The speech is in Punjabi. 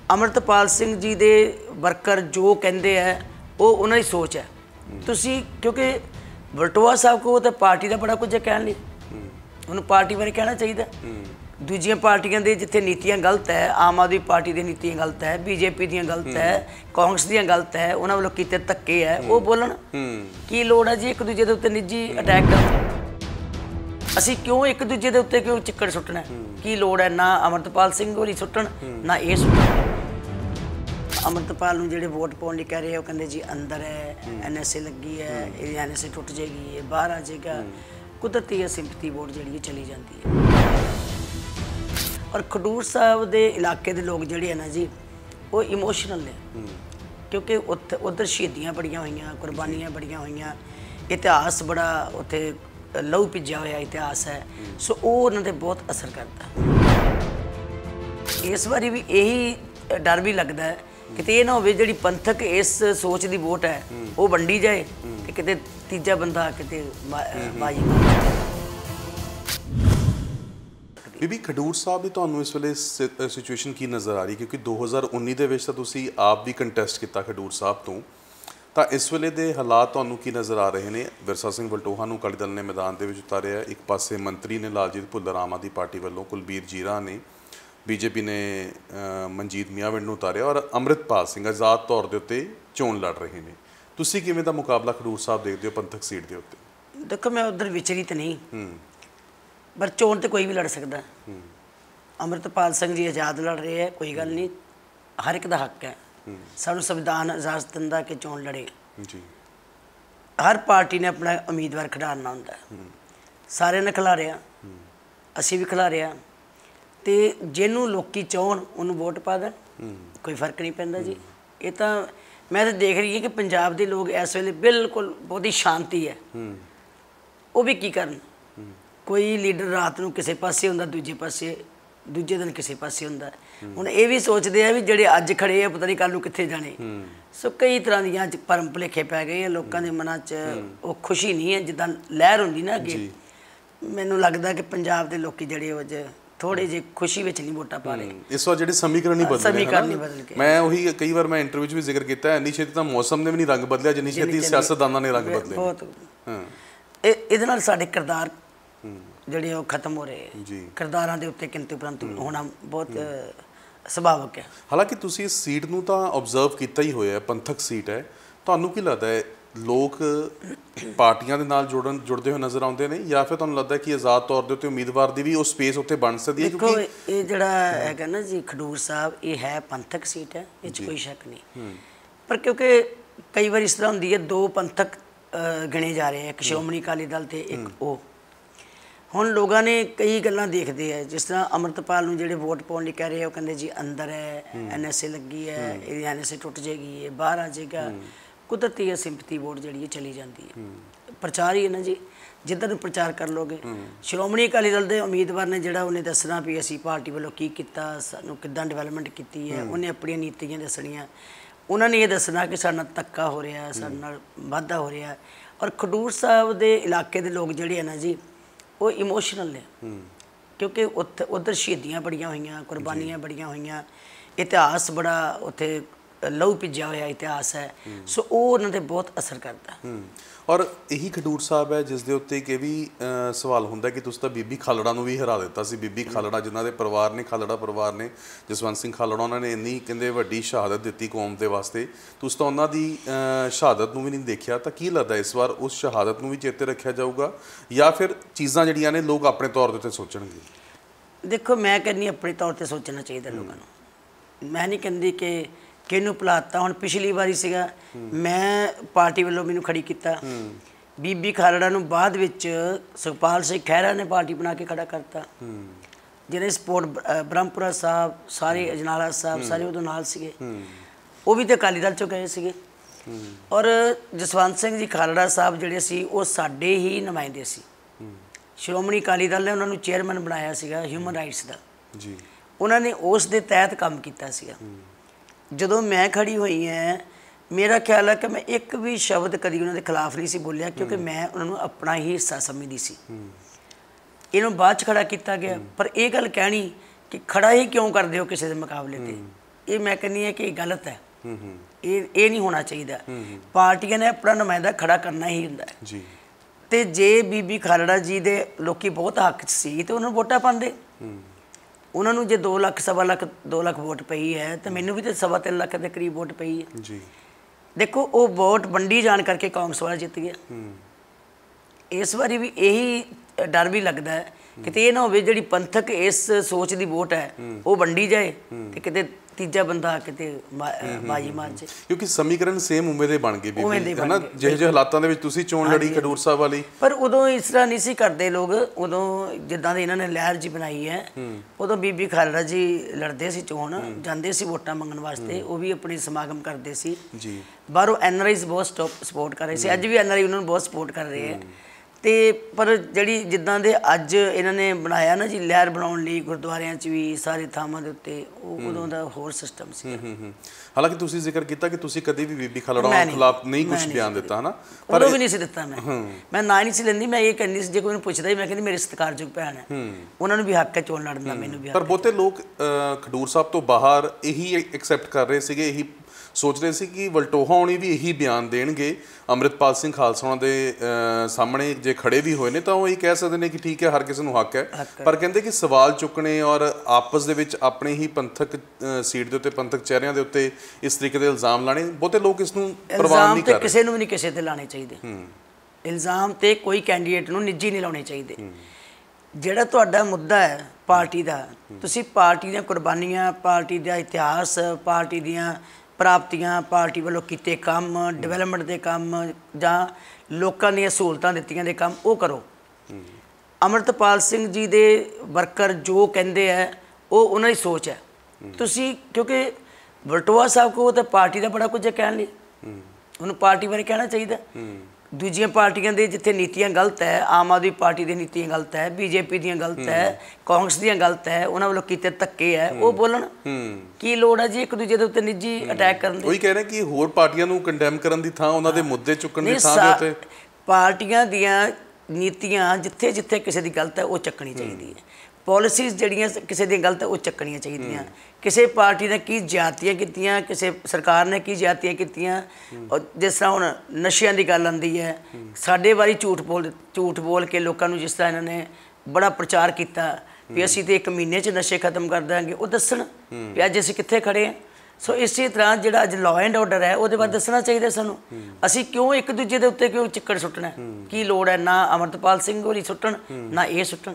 अमृतपाल सिंह जी दे वर्कर जो कहते हैं वो उन्होंने सोच है। तुसी क्योंकि वलटोआ साहब को तो पार्टी का बड़ा कुछ है कहने लिए, उन्होंने पार्टी बारे कहना चाहिए। दूजिया पार्टियां दे जिथे नीतियां गलत है, आम आदमी पार्टी दी नीतियां गलत है, बीजेपी दी गलत है, कांग्रेस दी गलत है, उन्होंने वालों कीते धक्के है, वो बोलन की लोड़ है जी एक दूजे के उत्ते निजी अटैक कर। असी क्यों एक दूजे के उत्ते क्यों चिक्कड़ सुट्टना की लोड़ है? ना अमृतपाल सिंह होरी सुट्टन ना ये सुट्टन। अमृतपाल नूं जिहड़े वोट पाउण लई कह रहे हैं, वो कहंदे जी अंदर है, NSA लगी है, ये NSA टुट जाएगी, ये बाहर आ जाएगा। कुदरती है सिंपथी वोट जिहड़ी चली जाती है। और खडूर साहब के इलाके के लोग जोड़े हैं ना जी, वो इमोशनल ने, क्योंकि उधर शहीदियाँ बड़िया हुई, कुर्बानियाँ बड़िया हुई, इतिहास बड़ा उत्थे लहू भिजा हुआ इतिहास है। सो वो उन्होंने बहुत असर करता। इस बारी भी यही डर भी लगता है कि ये ना हो जी पंथक इस सोच की वोट है वो वंडी जाए कि किते तीजा बंदा किते बाजी मार। बीबी खडूर साहब की तुहानूं इस वेले सिचुएशन की नज़र आ रही, क्योंकि 2019 ਦੇ ਵਿੱਚ ਤਾਂ ਤੁਸੀਂ ਆਪ ਵੀ ਕੰਟੈਸਟ ਕੀਤਾ ਖਡੂਰ ਸਾਹਿਬ ਤੋਂ, ਤਾਂ ਇਸ ਵੇਲੇ ਦੇ ਹਾਲਾਤ ਤੁਹਾਨੂੰ ਕੀ ਨਜ਼ਰ ਆ ਰਹੇ ਨੇ? ਵਿਰਸਾ ਸਿੰਘ ਵਲਟੋਹਾ ਨੂੰ ਅਕਾਲੀ ਦਲ ਨੇ ਮੈਦਾਨ ਦੇ ਵਿੱਚ ਉਤਾਰਿਆ, ਇੱਕ ਪਾਸੇ ਮੰਤਰੀ ਨੇ ਲਾਲਜੀਤ ਭੁੱਲਰ ਆਮ ਆਦਮੀ ਪਾਰਟੀ ਵੱਲੋਂ, ਕੁਲਬੀਰ ਜੀਰਾ ਨੇ, ਬੀਜੇਪੀ ਨੇ ਮਨਜੀਤ ਮਿਆਂਵਿੰਡ ਨੂੰ ਉਤਾਰਿਆ, ਔਰ ਅੰਮ੍ਰਿਤਪਾਲ ਸਿੰਘ ਆਜ਼ਾਦ ਤੌਰ ਦੇ ਉੱਤੇ ਚੋਣ ਲੜ ਰਹੇ ਨੇ। ਤੁਸੀਂ ਕਿਵੇਂ ਦਾ ਮੁਕਾਬਲਾ ਖਡੂਰ ਸਾਹਿਬ ਦੇਖਦੇ ਹੋ ਪੰਥਕ ਸੀਟ ਦੇ ਉੱਤੇ? देखो मैं उधर विचरी तो नहीं, पर चोन तो कोई भी लड़ सकता। अमृतपाल सिंह जी आज़ाद लड़ रहे हैं, कोई गल नहीं, हर एक का हक है। सानू संविधान इजाजत दिंदा कि चोन लड़े जी। हर पार्टी ने अपना उम्मीदवार खिडारना होंदा, सारे ने खिलारिया, असी भी खिलारिया, तो जिन्हों लोग चाहन उन्होंने वोट पा दें, कोई फर्क नहीं पैंदा जी। ये तो मैं तो देख रही है कि पंजाब के लोग इस वेले बिल्कुल बहुत ही शांति है। वो भी की करन, कोई लीडर रात को किसी पासे होंदा, दूजे पासे दूजे दिन किसी पासे होंदा। हुण ये भी सोचते हैं भी जिहड़े अज खड़े हैं पता नहीं कल नूं कित्थे जाने। सो कई तरह दीयां भरम भुलेखे पै गए हैं लोगों के मनां च, वो खुशी नहीं है जिद्दां लहर हुंदी ना अगे। मैनूं लगदा कि पंजाब दे लोकी जिहड़े अज थोड़े जे खुशी विच नहीं वोटां पा रहे। इस बार जिहड़े समीकरण नहीं बदले, समीकरण नहीं बदल के, मैं वही कई बार मैं इंटरव्यू भी जिक्र किया, इन्नी छेती तो मौसम ने भी नहीं रंग बदलिया जिन्नी छेती सियासतदानां ने रंग बदले। बहुत इहदे नाल साडे किरदार ਜਿਹੜੇ ਉਹ ਖਤਮ ਹੋ ਰਹੇ ਜੀ, ਕਿਰਦਾਰਾਂ ਦੇ ਉੱਤੇ ਕਿੰਤੂ ਪਰੰਤੂ ਹੋਣਾ ਬਹੁਤ ਸੁਭਾਵਿਕ ਹੈ। ਹਾਲਾਂਕਿ ਤੁਸੀਂ ਇਸ ਸੀਟ ਨੂੰ ਤਾਂ ਆਬਜ਼ਰਵ ਕੀਤਾ ਹੀ ਹੋਇਆ, ਪੰਥਕ ਸੀਟ ਹੈ, ਤੁਹਾਨੂੰ ਕੀ ਲੱਗਦਾ ਹੈ ਲੋਕ ਪਾਰਟੀਆਂ ਦੇ ਨਾਲ ਜੁੜਦੇ ਹੋਏ ਨਜ਼ਰ ਆਉਂਦੇ ਨੇ, ਜਾਂ ਫਿਰ ਤੁਹਾਨੂੰ ਲੱਗਦਾ ਕਿ ਆਜ਼ਾਦ ਤੌਰ ਦੇ ਉੱਤੇ ਉਮੀਦਵਾਰ ਦੀ ਵੀ ਉਹ ਸਪੇਸ ਉੱਥੇ ਬਣ ਸਕਦੀ ਹੈ? ਕਿਉਂਕਿ ਇਹ ਜਿਹੜਾ ਹੈਗਾ ਨਾ ਜੀ ਖਡੂਰ ਸਾਹਿਬ, ਇਹ ਹੈ ਪੰਥਕ ਸੀਟ ਹੈ, ਇਹ 'ਚ ਕੋਈ ਸ਼ੱਕ ਨਹੀਂ। ਪਰ ਕਿਉਂਕਿ ਕਈ ਵਾਰ ਇਸ ਤਰ੍ਹਾਂ ਹੁੰਦੀ ਹੈ, ਦੋ ਪੰਥਕ ਗਿਣੇ ਜਾ ਰਹੇ, ਇੱਕ ਸ਼੍ਰੋਮਣੀ ਅਕਾਲੀ ਦਲ ਤੇ ਇੱਕ ਉਹ। ਹੁਣ ਲੋਕਾਂ ਨੇ ਕਈ ਗੱਲਾਂ ਦੇਖਦੇ ਹੈ, ਜਿਸ ਤਰ੍ਹਾਂ ਅੰਮ੍ਰਿਤਪਾਲ ਨੂੰ ਜਿਹੜੇ ਵੋਟ ਪਾਉਣ ਲਈ ਕਹਿ ਰਹੇ ਆ, ਉਹ ਕਹਿੰਦੇ ਜੀ ਅੰਦਰ ਹੈ, NSA ਲੱਗੀ ਹੈ, ਇਹ NSA ਟੁੱਟ ਜਾਏਗੀ, ਇਹ ਬਾਹਰ ਆ ਜਾਏਗਾ। ਕੁਦਰਤੀ ਹੈ ਸਿੰਪਥੀ ਵੋਟ ਜਿਹੜੀ ਚਲੀ ਜਾਂਦੀ ਹੈ। ਪ੍ਰਚਾਰ ਹੀ ਹੈ ਨਾ ਜੀ, ਜਿੱਦਾਂ ਨੂੰ ਪ੍ਰਚਾਰ ਕਰ ਲੋਗੇ। ਸ਼੍ਰੋਮਣੀ ਅਕਾਲੀ ਦਲ ਦੇ ਉਮੀਦਵਾਰ ਨੇ ਜਿਹੜਾ ਉਹਨੇ ਦੱਸਣਾ ਵੀ ਅਸੀਂ ਪਾਰਟੀ ਵੱਲੋਂ ਕੀ ਕੀਤਾ, ਸਾਨੂੰ ਕਿੱਦਾਂ ਡਿਵੈਲਪਮੈਂਟ ਕੀਤੀ ਹੈ, ਉਹਨੇ ਆਪਣੀਆਂ ਨੀਤੀਆਂ ਦੱਸਣੀਆਂ। ਉਹਨਾਂ ਨੇ ਇਹ ਦੱਸਣਾ ਕਿ ਸਾਡੇ ਨਾਲ ਧੱਕਾ ਹੋ ਰਿਹਾ, ਸਾਡੇ ਨਾਲ ਵਾਧਾ ਹੋ ਰਿਹਾ। ਔਰ ਖਡੂਰ ਸਾਹਿਬ ਦੇ ਇਲਾਕੇ ਦੇ ਲੋਕ ਜਿਹੜੇ ਹੈ ਨਾ ਜੀ, वो इमोशनल ने, क्योंकि उधर शहीदियाँ बड़िया हुई, कुर्बानियाँ बड़िया हुई, इतिहास बड़ा उत्थे लहू भिजा हुआ इतिहास है। सो वो उन्होंने बहुत असर करता। और यही खडूर साहब है जिस दे उत्ते एक भी सवाल होंदा कि तुसीं तां बीबी खालड़ा नूं भी हरा दिता सी। बीबी खालड़ा जिन्हां दे परिवार ने, खालड़ा परिवार ने, जसवंत सिंह खालड़ा, उन्होंने इन्नी कहंदे वड्डी शहादत दित्ती कौम दे वास्ते, तुसीं तां उन्हां दी शहादत नूं भी नहीं देखिया। तां की लगदा इस बार उस शहादत नूं भी चेते रखिया जाऊगा, या फिर चीज़ां जिहड़ियां ने लोग अपने तौर ते सोचणगे? देखो मैं कहनी अपने तौर पर सोचना चाहिए लोगों को। मैं नहीं कहती कि किनू भुलाता। हुण पिछली बारी सीगा मैं पार्टी वालों मैनू खड़ी किया, बीबी खालड़ा नूं बाद विच सुखपाल सिंह खैरा ने पार्टी बना के खड़ा करता, जिन्हें सपोर्ट ब्रह्मपुरा साहब, सारे अजनाला साहब सारे उदों नाल सीगे, वो भी तो अकाली दल चों गए सीगे। और जसवंत सिंह जी खालड़ा साहब जिहड़े सी वो साडे ही नुमाइंदे सी। श्रोमणी अकाली दल ने उन्होंने चेयरमैन बनाया सीगा ह्यूमन राइट्स का जी, उन्होंने उस दे तहत काम किया सीगा। ਜਦੋਂ मैं खड़ी हुई है, मेरा ख्याल है कि मैं एक भी शब्द कभी उन्होंने खिलाफ नहीं सी बोलिया, क्योंकि मैं उन्होंने अपना ही हिस्सा समझती सी। इन्हों बाद खड़ा किया गया, पर यह गल कहनी कि खड़ा ही क्यों करते हो किसी के मुकाबले ते, ਇਹ ਮੈਂ ਕਹਿੰਦੀ ਹਾਂ ਕਿ ਇਹ ਗਲਤ ਹੈ। ਇਹ ਨਹੀਂ ਹੋਣਾ ਚਾਹੀਦਾ। ਪਾਰਟੀਆਂ ਨੇ ਆਪਣਾ ਨੁਮਾਇੰਦਾ ਖੜਾ ਕਰਨਾ ਹੀ ਹੁੰਦਾ ਜੀ। ਤੇ ਜੇ ਬੀਬੀ ਖਾਲੜਾ ਜੀ ਦੇ ਲੋਕੀ ਬਹੁਤ ਹੱਕ 'ਚ ਸੀ ਤੇ ਉਹਨਾਂ ਨੂੰ ਵੋਟਾਂ ਪਾਉਂਦੇ। ਉਹਨਾਂ ਨੂੰ ਜੇ 2 ਲੱਖ ਸਵਾ ਲੱਖ 2 ਲੱਖ ਵੋਟ ਪਈ ਹੈ ਤੇ ਮੈਨੂੰ ਵੀ ਤੇ 3.25 ਲੱਖ ਦੇ ਕਰੀਬ ਵੋਟ ਪਈ ਹੈ ਜੀ। ਦੇਖੋ ਉਹ ਵੋਟ ਵੰਡੀ ਜਾਣ ਕਰਕੇ ਕਾਂਗਰਸ ਵਾਲਾ ਜਿੱਤ ਗਿਆ। ਇਸ ਵਾਰੀ ਵੀ ਇਹੀ ਡਰ ਵੀ ਲੱਗਦਾ ਹੈ ਕਿਤੇ ਇਹ ਨਾ ਹੋਵੇ ਜਿਹੜੀ ਪੰਥਕ ਇਸ ਸੋਚ ਦੀ ਵੋਟ ਹੈ ਉਹ ਵੰਡੀ ਜਾਏ ਤੇ ਕਿਤੇ ਤੀਜਾ ਬੰਦਾ ਕਿਤੇ ਬਾਜੀ ਮਾਰ ਜਾਏ, ਕਿਉਂਕਿ ਸਮੀਕਰਨ ਸੇਮ ਉਵੇਂ ਦੇ ਬਣ ਗਏ ਬੀਬੀ ਹੈ ਨਾ। ਜਿਹੇ ਜਿਹੇ ਹਾਲਾਤਾਂ ਦੇ ਵਿੱਚ ਤੁਸੀਂ ਚੋਣ ਲੜੀ ਖਡੂਰ ਸਾਹਿਬ ਵਾਲੀ, ਪਰ ਉਦੋਂ ਇਸ ਤਰ੍ਹਾਂ ਨਹੀਂ ਸੀ ਕਰਦੇ ਲੋਕ। ਉਦੋਂ ਜਿੱਦਾਂ ਦੀ ਇਹਨਾਂ ਨੇ ਲਹਿਰ ਜੀ ਬਣਾਈ ਹੈ ਉਦੋਂ ਬੀਬੀ ਖਾਲੜਾ ਜੀ ਲੜਦੇ ਸੀ ਚੋਣ, ਜਾਂਦੇ ਸੀ ਵੋਟਾਂ ਮੰਗਣ ਵਾਸਤੇ, ਉਹ ਵੀ ਆਪਣੀ ਸਮਾਗਮ ਕਰਦੇ ਸੀ ਜੀ। ਬਾਹਰੋਂ NRIs ਬਹੁਤ ਸਪੋਰਟ ਕਰ ਰਹੇ ਸੀ, ਅੱਜ ਵੀ NRI ਉਹਨਾਂ ਨੂੰ ਬਹੁਤ ਸਪੋਰਟ ਕਰ ਰਹੇ ਹੈ। ਤੇ ਪਰ ਜਿਹੜੀ ਜਿੱਦਾਂ ਦੇ ਅੱਜ ਇਹਨਾਂ ਨੇ ਬਣਾਇਆ ਨਾ ਜੀ ਲਹਿਰ ਬਣਾਉਣ ਲਈ ਗੁਰਦੁਆਰਿਆਂ 'ਚ ਵੀ ਸਾਰੇ ਥਾਵਾਂ ਦੇ ਉੱਤੇ, ਉਹ ਉਦੋਂ ਦਾ ਹੋਰ ਸਿਸਟਮ ਸੀ। ਹਾਲਾਂਕਿ ਤੁਸੀਂ ਜ਼ਿਕਰ ਕੀਤਾ ਕਿ ਤੁਸੀਂ ਕਦੇ ਵੀ ਬੀਬੀ ਖਾਲੜਾ ਖਿਲਾਫ ਨਹੀਂ ਕੁਝ ਬਿਆਨ ਦਿੱਤਾ ਹਨਾ, ਪਰ ਉਹ ਵੀ ਨਹੀਂ ਸੀ ਦਿੱਤਾ। ਮੈਂ ਨਾ ਨਹੀਂ ਸੀ ਲੈਂਦੀ। ਮੈਂ ਇਹ ਕਹਿੰਦੀ ਸੀ ਜੇ ਕੋਈ ਮੈਨੂੰ ਪੁੱਛਦਾ ਮੈਂ ਕਹਿੰਦੀ ਮੇਰੇ ਸਤਿਕਾਰਯੋਗ ਭੈਣ ਹੈ, ਉਹਨਾਂ ਨੂੰ ਵੀ ਹੱਕ ਹੈ ਚੋਣ ਲੜਨ ਦਾ, ਮੈਨੂੰ ਵੀ। ਪਰ ਬਹੁਤੇ ਲੋਕ ਖਡੂਰ ਸਾਹਿਬ ਤੋਂ ਬਾਹਰ ਇਹੀ ਐਕਸੈਪਟ ਕਰ ਰਹੇ ਸੀਗੇ, ਇਹੀ ਸੋਚ ਰਹੇ ਸੀ ਕਿ ਵਲਟੋਹਾ ਹੋਣੀ ਵੀ ਇਹੀ ਬਿਆਨ ਦੇਣਗੇ ਅੰਮ੍ਰਿਤਪਾਲ ਸਿੰਘ ਖਾਲਸਾ ਉਹਨਾਂ ਦੇ ਸਾਹਮਣੇ ਜੇ ਖੜੇ ਵੀ ਹੋਏ ਨੇ ਤਾਂ ਉਹ ਇਹ ਕਹਿ ਸਕਦੇ ਨੇ ਕਿ ਠੀਕ ਹੈ ਹਰ ਕਿਸੇ ਨੂੰ ਹੱਕ ਹੈ। ਪਰ ਕਹਿੰਦੇ ਕਿ ਸਵਾਲ ਚੁੱਕਣੇ ਔਰ ਆਪਸ ਦੇ ਵਿੱਚ ਆਪਣੇ ਹੀ ਪੰਥਕ ਸੀਟ ਦੇ ਉੱਤੇ ਪੰਥਕ ਚਿਹਰਿਆਂ ਦੇ ਉੱਤੇ ਇਸ ਤਰੀਕੇ ਦੇ ਇਲਜ਼ਾਮ ਲਾਣੇ, ਬਹੁਤੇ ਲੋਕ ਇਸ ਨੂੰ ਪ੍ਰਵਾਨ ਨਹੀਂ ਕਰ ਰਹੇ। ਕਿਸੇ ਨੂੰ ਵੀ ਨਹੀਂ ਕਿਸੇ ਤੇ ਲਾਣੇ ਚਾਹੀਦੇ ਇਲਜ਼ਾਮ, ਤੇ ਕੋਈ ਕੈਂਡੀਡੇਟ ਨੂੰ ਨਿੱਜੀ ਨਹੀਂ ਲਾਉਣੇ ਚਾਹੀਦੇ। ਜਿਹੜਾ ਤੁਹਾਡਾ ਮੁੱਦਾ ਹੈ ਪਾਰਟੀ ਦਾ, ਤੁਸੀਂ ਪਾਰਟੀ ਦੀਆਂ ਕੁਰਬਾਨੀਆਂ, ਪਾਰਟੀ ਦਾ ਇਤਿਹਾਸ, ਪਾਰਟੀ ਦੀਆਂ ਪ੍ਰਾਪਤੀਆਂ, ਪਾਰਟੀ ਵੱਲੋਂ ਕੀਤੇ ਕੰਮ, ਡਿਵੈਲਪਮੈਂਟ ਦੇ ਕੰਮ ਜਾਂ ਲੋਕਾਂ ਦੀਆਂ ਸਹੂਲਤਾਂ ਦਿੱਤੀਆਂ ਦੇ ਕੰਮ, ਉਹ ਕਰੋ। ਅੰਮ੍ਰਿਤਪਾਲ ਸਿੰਘ ਜੀ ਦੇ ਵਰਕਰ ਜੋ ਕਹਿੰਦੇ ਹੈ ਉਹ ਉਹਨਾਂ ਦੀ ਸੋਚ ਹੈ। ਤੁਸੀਂ ਕਿਉਂਕਿ ਵਲਟੋਹਾ ਸਾਹਿਬ ਕੋਲ ਤਾਂ ਪਾਰਟੀ ਦਾ ਬੜਾ ਕੁਝ ਕਹਿਣ ਲਈ, ਉਹਨੂੰ ਪਾਰਟੀ ਬਾਰੇ ਕਹਿਣਾ ਚਾਹੀਦਾ। ਦੂਜੀਆਂ ਪਾਰਟੀਆਂ ਦੇ ਜਿੱਥੇ ਨੀਤੀਆਂ ਗਲਤ ਹੈ, ਆਮ ਆਦਮੀ ਪਾਰਟੀ ਦੀਆਂ ਨੀਤੀਆਂ ਗਲਤ ਹੈ, BJP ਦੀਆਂ ਗਲਤ ਹੈ, ਕਾਂਗਰਸ ਦੀਆਂ ਗਲਤ ਹੈ, ਉਹਨਾਂ ਵੱਲੋਂ ਕੀਤੇ ਧੱਕੇ ਹੈ, ਉਹ ਬੋਲਣ। ਕੀ ਲੋੜ ਹੈ ਜੀ ਇੱਕ ਦੂਜੇ ਦੇ ਉੱਤੇ ਨਿੱਜੀ ਅਟੈਕ ਕਰਨ ਦੀ? ਉਹੀ ਕਹਿ ਰਹੇ ਕਿ ਹੋਰ ਪਾਰਟੀਆਂ ਨੂੰ ਕੰਡੈਮ ਕਰਨ ਦੀ ਥਾਂ ਉਹਨਾਂ ਦੇ ਮੁੱਦੇ ਚੁੱਕਣ ਦੀ ਥਾਂ ਦੇ ਉੱਤੇ ਪਾਰਟੀਆਂ ਦੀਆਂ ਨੀਤੀਆਂ ਜਿੱਥੇ ਜਿੱਥੇ ਕਿਸੇ ਦੀ ਗਲਤ ਹੈ ਉਹ ਚੱਕਣੀ ਚਾਹੀਦੀ ਹੈ। ਪਾਲਿਸੀਜ਼ ਜਿਹੜੀਆਂ ਕਿਸੇ ਦੀਆਂ ਗਲਤ ਹੈ ਉਹ ਚੱਕਣੀਆਂ ਚਾਹੀਦੀਆਂ। ਕਿਸੇ ਪਾਰਟੀ ਨੇ ਕੀ ਜ਼ਿਆਦਤੀਆਂ ਕੀਤੀਆਂ, ਕਿਸੇ ਸਰਕਾਰ ਨੇ ਕੀ ਜ਼ਿਆਦਤੀਆਂ ਕੀਤੀਆਂ, ਜਿਸ ਤਰ੍ਹਾਂ ਹੁਣ ਨਸ਼ਿਆਂ ਦੀ ਗੱਲ ਆਉਂਦੀ ਹੈ, ਸਾਡੇ ਵਾਰੀ ਝੂਠ ਬੋਲ ਕੇ ਲੋਕਾਂ ਨੂੰ ਜਿਸ ਤਰ੍ਹਾਂ ਇਹਨਾਂ ਨੇ ਬੜਾ ਪ੍ਰਚਾਰ ਕੀਤਾ ਵੀ ਅਸੀਂ ਤਾਂ 1 ਮਹੀਨੇ 'ਚ ਨਸ਼ੇ ਖਤਮ ਕਰ ਦਾਂਗੇ, ਉਹ ਦੱਸਣ ਵੀ ਅੱਜ ਅਸੀਂ ਕਿੱਥੇ ਖੜੇ ਹਾਂ। ਸੋ ਇਸੇ ਤਰ੍ਹਾਂ ਜਿਹੜਾ ਅੱਜ ਲਾਅ ਐਂਡ ਆਰਡਰ ਹੈ ਉਹਦੇ ਬਾਰੇ ਦੱਸਣਾ ਚਾਹੀਦਾ ਸਾਨੂੰ। ਅਸੀਂ ਕਿਉਂ ਇੱਕ ਦੂਜੇ ਦੇ ਉੱਤੇ ਕਿਉਂ ਚਿੱਕੜ ਸੁੱਟਣਾ? ਕੀ ਲੋੜ ਹੈ? ਨਾ ਅੰਮ੍ਰਿਤਪਾਲ ਸਿੰਘ ਹੋਰੀ ਸੁੱਟਣ, ਨਾ ਇਹ ਸੁੱਟਣ।